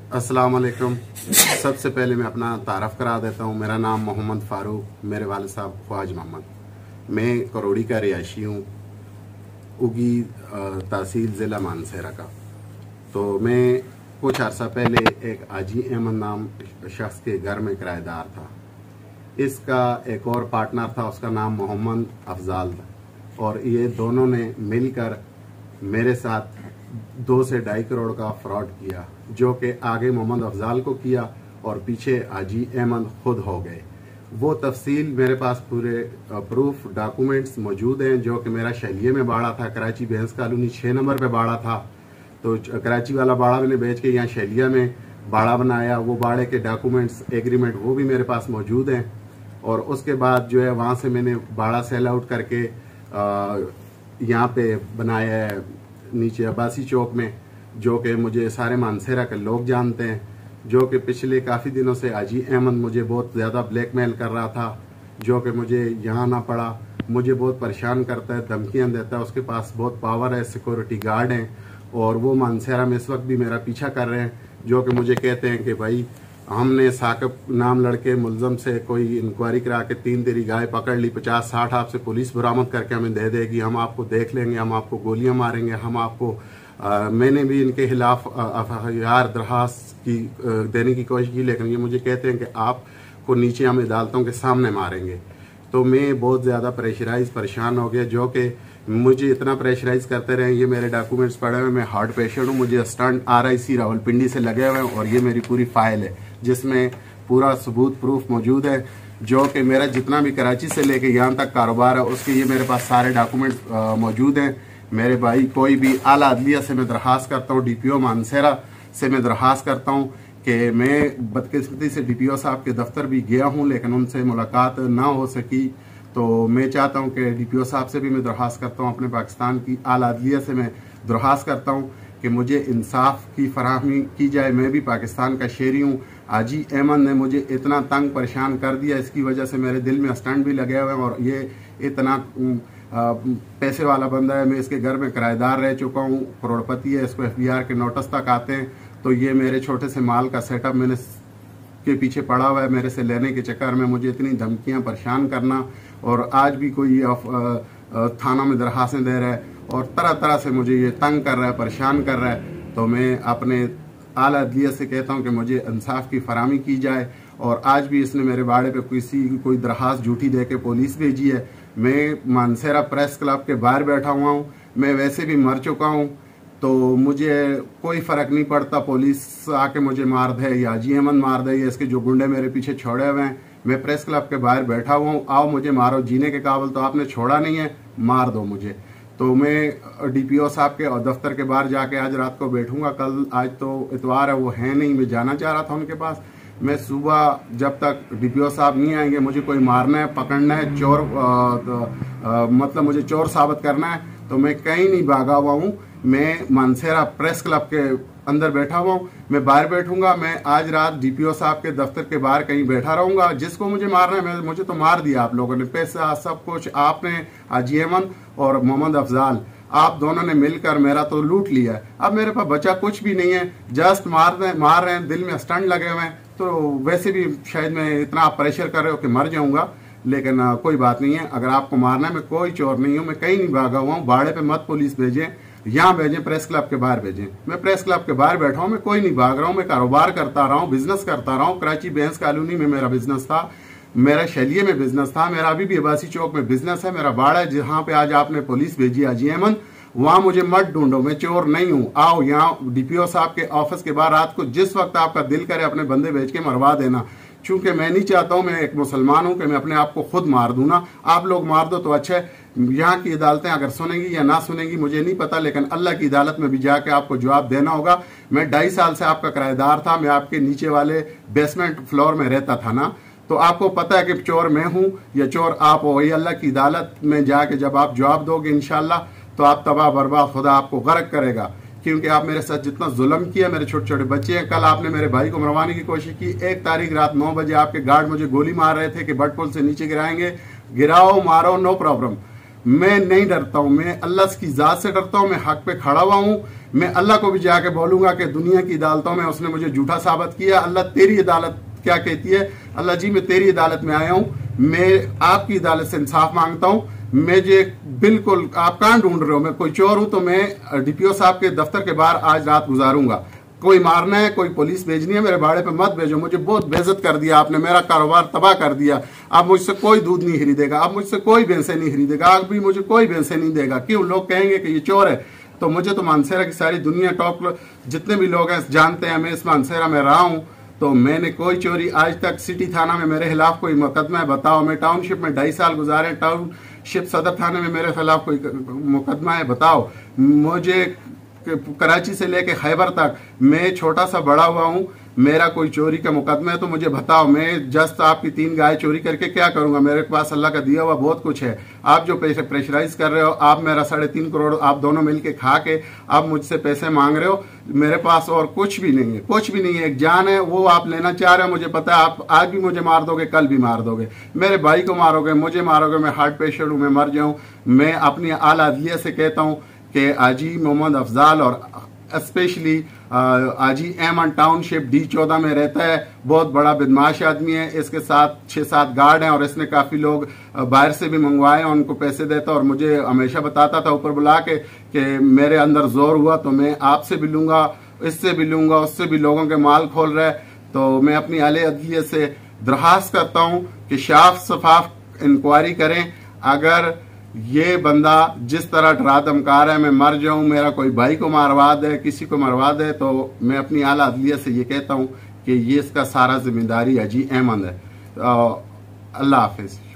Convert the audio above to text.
अस्सलाम वालेकुम। सबसे पहले मैं अपना तारफ़ करा देता हूँ। मेरा नाम मोहम्मद फ़ारूक, मेरे वालिद साहब ख्वाज मोहम्मद। मैं करोड़ी का रिहायशी हूँ, उगी तहसील ज़िला मानसहरा का। तो मैं कुछ अर्सा पहले एक हाजी अहमद नाम शख्स के घर में किराएदार था। इसका एक और पार्टनर था, उसका नाम मोहम्मद अफजाल था, और ये दोनों ने मिलकर मेरे साथ 2 से 2.5 करोड़ का फ्रॉड किया, जो कि आगे मोहम्मद अफजाल को किया और पीछे हाजी अहमद खुद हो गए। वो तफसील मेरे पास पूरे प्रूफ डॉक्यूमेंट्स मौजूद हैं, जो कि मेरा शैलिये में बाड़ा था, कराची बेंस कॉलोनी 6 नंबर पे बाड़ा था। तो कराची वाला बाड़ा मैंने बेच के यहाँ शैलिया में बाड़ा बनाया। वो बाड़े के डॉक्यूमेंट्स एग्रीमेंट वो भी मेरे पास मौजूद हैं। और उसके बाद जो है वहाँ से मैंने बाड़ा सेल आउट करके यहाँ पे बनाया है नीचे अब्बासी चौक में, जो कि मुझे सारे मानसहरा के लोग जानते हैं। जो कि पिछले काफ़ी दिनों से हाजी अहमद मुझे बहुत ज़्यादा ब्लैकमेल कर रहा था, जो कि मुझे यहाँ ना पड़ा, मुझे बहुत परेशान करता है, धमकियाँ देता है। उसके पास बहुत पावर है, सिक्योरिटी गार्ड हैं, और वो मानसहरा में इस वक्त भी मेरा पीछा कर रहे हैं, जो कि मुझे कहते हैं कि भाई हमने साकिब नाम लड़के मुलजम से कोई इंक्वायरी करा के 3 तेरी गाय पकड़ ली, 50-60 आपसे पुलिस बरामद करके हमें दे देगी, हम आपको देख लेंगे, हम आपको गोलियां मारेंगे, हम आपको मैंने भी इनके खिलाफ एफआईआर दरखास्त की देने की कोशिश की, लेकिन ये मुझे कहते हैं कि आपको नीचे हम अदालतों के सामने मारेंगे। तो मैं बहुत ज़्यादा प्रेशराइज परेशान हो गया, जो कि मुझे इतना प्रेशराइज करते रहे। ये मेरे डॉक्यूमेंट्स पड़े हुए, मैं हार्ट पेशेंट हूँ, मुझे स्टंट RIC रावलपिंडी से लगे हुए हैं, और ये मेरी पूरी फाइल है जिसमें पूरा सबूत प्रूफ मौजूद है, जो कि मेरा जितना भी कराची से लेके यहाँ तक कारोबार है उसके ये मेरे पास सारे डॉक्यूमेंट्स मौजूद हैं। मेरे भाई कोई भी आला अदलिया से मैं दरख्वास्त करता हूँ, DPO मानसहरा से मैं दरख्वास्त करता हूँ कि मैं बदकिस्मती से DPO साहब के दफ्तर भी गया हूँ, लेकिन उनसे मुलाकात ना हो सकी। तो मैं चाहता हूँ कि DPO साहब से भी मैं दरख्वास्त करता हूँ, अपने पाकिस्तान की आला अदलिया से मैं दरख्वास्त करता हूँ कि मुझे इंसाफ की फराहमी की जाए। मैं भी पाकिस्तान का शहरी हूँ। हाजी अहमद ने मुझे इतना तंग परेशान कर दिया, इसकी वजह से मेरे दिल में स्टंट भी लगे हुए हैं, और ये इतना पैसे वाला बंदा है। मैं इसके घर में किराएदार रह चुका हूँ, करोड़पति है, इसको FBR के नोटिस तक आते हैं। तो ये मेरे छोटे से माल का सेटअप मैंने के पीछे पड़ा हुआ है, मेरे से लेने के चक्कर में मुझे इतनी धमकियां, परेशान करना, और आज भी कोई थाना में दरखास्तें दे रहा है और तरह तरह से मुझे ये तंग कर रहा है, परेशान कर रहा है। तो मैं अपने आला अदलिया से कहता हूँ कि मुझे इंसाफ की फराहमी की जाए। और आज भी इसने मेरे बाड़े पे कोई दरखास्त झूठी दे के पुलिस भेजी है। मैं मानसहरा प्रेस क्लब के बाहर बैठा हुआ हूँ, मैं वैसे भी मर चुका हूँ, तो मुझे कोई फ़र्क नहीं पड़ता पुलिस आके मुझे मार दे या हाजी अहमद मार दे या इसके जो गुंडे मेरे पीछे छोड़े हुए हैं। मैं प्रेस क्लब के बाहर बैठा हुआ हूँ, आओ मुझे मारो, जीने के काबिल तो आपने छोड़ा नहीं है, मार दो मुझे। तो मैं DPO साहब के और दफ्तर के बाहर जाके आज रात को बैठूंगा। कल आज तो इतवार है, वो है नहीं, मैं जाना चाह रहा था उनके पास। मैं सुबह जब तक DPO साहब नहीं आएंगे, मुझे कोई मारना है, पकड़ना है, चोर मतलब मुझे चोर साबित करना है, तो मैं कहीं नहीं भागा हुआ हूँ। मैं मानसहरा प्रेस क्लब के अंदर बैठा हुआ हूँ, मैं बाहर बैठूंगा। मैं आज रात DPO साहब के दफ्तर के बाहर कहीं बैठा रहूंगा। जिसको मुझे मारना है, मुझे तो मार दिया आप लोगों ने, पैसा सब कुछ आपने, हाजी अहमद और मोहम्मद अफजाल, आप दोनों ने मिलकर मेरा तो लूट लिया है। अब मेरे पास बचा कुछ भी नहीं है, जस्ट मार रहे हैं, दिल में स्टंट लगे हुए हैं। तो वैसे भी शायद मैं इतना आप प्रेशर कर रहे हो कि मर जाऊंगा, लेकिन कोई बात नहीं है। अगर आपको मारना है, मैं कोई चोर नहीं हूँ, मैं कहीं नहीं भागा हुआ हूँ। बाड़े पे मत पुलिस भेजें, यहाँ भेजें, प्रेस क्लब के बाहर भेजें। मैं प्रेस क्लब के बाहर बैठा हूँ, मैं कोई नहीं भाग रहा हूँ, मैं कारोबार करता रहा हूँ, बिजनेस करता रहा हूँ। कराची बेंस कॉलोनी में मेरा बिजनेस था, मेरा शैलिये में बिजनेस था, मेरा अभी भी अब्बासी चौक में बिजनेस है। मेरा बाड़ा है जहाँ पे आज आपने पुलिस भेजी हाजी अहमद, वहां मुझे मत ढूंढो, मैं चोर नहीं हूँ। आओ यहाँ DPO साहब के ऑफिस के बाहर रात को जिस वक्त आपका दिल करे अपने बंदे भेज के मरवा देना। चूंकि मैं नहीं चाहता हूँ, मैं एक मुसलमान हूँ, कि मैं अपने आप को खुद मार दूं ना। आप लोग मार दो तो अच्छा है, यहाँ की अदालतें अगर सुनेंगी या ना सुनेंगी मुझे नहीं पता, लेकिन अल्लाह की अदालत में भी जाके आपको जवाब देना होगा। मैं 2.5 साल से आपका किराएदार था, मैं आपके नीचे वाले बेसमेंट फ्लोर में रहता था ना, तो आपको पता है कि चोर मैं हूँ या चोर आप हो। वही अल्लाह की अदालत में जाके जब आप जवाब दोगे इंशाल्लाह, तो आप तबाह बर्बाद, खुदा आपको गर्क करेगा, क्योंकि आप मेरे साथ जितना जुल्म किया, मेरे छोटे छोटे बच्चे हैं। कल आपने मेरे भाई को मरवाने की कोशिश की। 1 तारीख रात 9 बजे आपके गार्ड मुझे गोली मार रहे थे कि बट पुल से नीचे गिराएंगे। गिराओ, मारो, नो प्रॉब्लम, मैं नहीं डरता हूँ, मैं अल्लाह की जात से डरता हूँ, मैं हक पे खड़ा हुआ हूँ। میں اللہ کو بھی جا کے بولوں گا کہ دنیا کی عدالتوں میں اس نے مجھے جھوٹا ثابت کیا. اللہ تیری عدالت کیا کہتی ہے؟ اللہ جی میں تیری عدالت میں آیا ہوں, میں آپ کی عدالت سے انصاف مانگتا ہوں. مجھے بالکل آپ کہاں ڈھونڈ رہے ہو؟ میں کوئی چور ہوں تو میں ڈی پی او صاحب کے دفتر کے باہر آج رات گزاروں گا. کوئی مارنا ہے, کوئی پولیس بھیجنی ہے, میرے بھاڑے پہ مت بھیجو. مجھے بہت بے عزت کر دیا آپ نے, میرا کاروبار تباہ کر دیا. اب مجھ سے کوئی دودھ نہیں خریدے گا, اب مجھ سے کوئی بھینسیں نہیں خریدے گا, اب بھی مجھے کوئی بھینسیں نہیں دے گا. کیوں؟ لوگ کہیں گے کہ یہ چور ہے. تو مجھے تو مانسہرہ کی ساری دنیا ٹاپ جتنے بھی لوگ ہیں جانتے ہیں میں اس مانسہرہ میں رہا ہوں. تو میں نے کوئی چوری آج تک سٹی تھانہ میں میرے خلاف کوئی مقدمہ ہے بتاؤ. میں ٹاؤن شپ میں 2.5 سال گزارے, ٹاؤن شپ صدر تھانے میں میرے خلاف کوئی مقدمہ ہے بتاؤ. مجھے کراچی سے لے کے خیبر تک میں چھوٹا سا بڑا ہوا ہوں, میرا کوئی چوری کا مقدمہ ہے تو مجھے بتاؤ. میں جسٹ آپ کی 3 گائے چوری کر کے کیا کروں گا؟ میرے پاس اللہ کا دیا ہوا بہت کچھ ہے. آپ جو پریشرائز کر رہے ہو, آپ میرا 3.5 کروڑ آپ دونوں مل کے کھا کے آپ مجھ سے پیسے مانگ رہے ہو. میرے پاس اور کچھ بھی نہیں ہے, کچھ بھی نہیں ہے. ایک جان ہے وہ آپ لینا چاہ رہے ہو, مجھے پتا ہے آپ آج بھی مجھے مار دو گے, کل بھی مار دو گے. میرے بھائی کو مارو گے, مجھے مارو گے. میں ہارٹ پیشنٹ ہوں, میں مر جاؤں. میں اپنی اعلیٰ عدلیہ سے کہتا ہوں کہ آجی محمد افضال اور اسپیشلی آجی ایمن ٹاؤن شپ D14 میں رہتا ہے, بہت بڑا بدماش آدمی ہے. اس کے ساتھ 6-7 گارڈ ہیں اور اس نے کافی لوگ باہر سے بھی منگوائے, ان کو پیسے دیتا اور مجھے ہمیشہ بتاتا تھا اوپر بلا کے کہ میرے اندر زور ہوا تو میں آپ سے بھی لوں گا, اس سے بھی لوں گا, اس سے بھی لوگوں کے مال کھول رہا ہے. تو میں اپنی اعلیٰ عدلیہ سے درخواست کرتا ہوں کہ شاف شفاف انکوائری کریں. اگر یہ بندہ جس طرح ڈرا دھمکا رہا ہے میں مر جاؤں, میرا کوئی بھائی کو مروا دے, کسی کو مروا دے, تو میں اپنی اعلیٰ عدلیہ سے یہ کہتا ہوں کہ یہ اس کا سارا ذمہ داری اجی احمد ہے. اللہ حافظ.